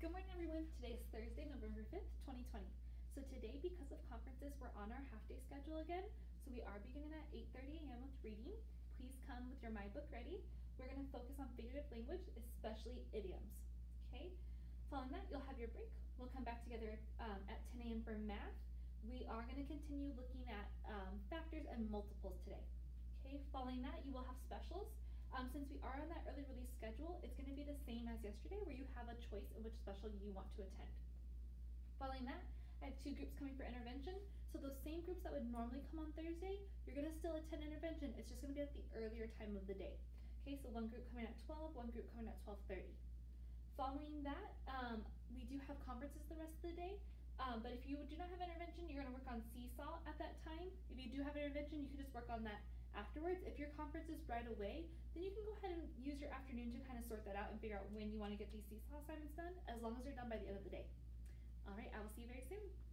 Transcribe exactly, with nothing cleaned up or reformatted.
Good morning, everyone. Today is Thursday, November fifth, twenty twenty. So today, because of conferences, we're on our half-day schedule again. So we are beginning at eight thirty a m with reading. Please come with your My Book ready. We're going to focus on figurative language, especially idioms. Okay? Following that, you'll have your break. We'll come back together um, at ten a m for math. We are going to continue looking at um, factors and multiples today. Okay? Following that, you will have specials. Um, since we are on that early release schedule, it's going to be the same as yesterday where you have a choice of which special you want to attend. Following that, I have two groups coming for intervention. So those same groups that would normally come on Thursday, you're going to still attend intervention. It's just going to be at the earlier time of the day. Okay, so one group coming at twelve, one group coming at twelve thirty. Following that, um, we do have conferences the rest of the day. Um, but if you do not have intervention, you're going to work on Seesaw at that time. If you do have intervention, you can just work on that afterwards. If your conference is right away, then you can go ahead and use your afternoon to kind of sort that out and figure out when you want to get these Seesaw assignments done, as long as they're done by the end of the day. All right, I will see you very soon.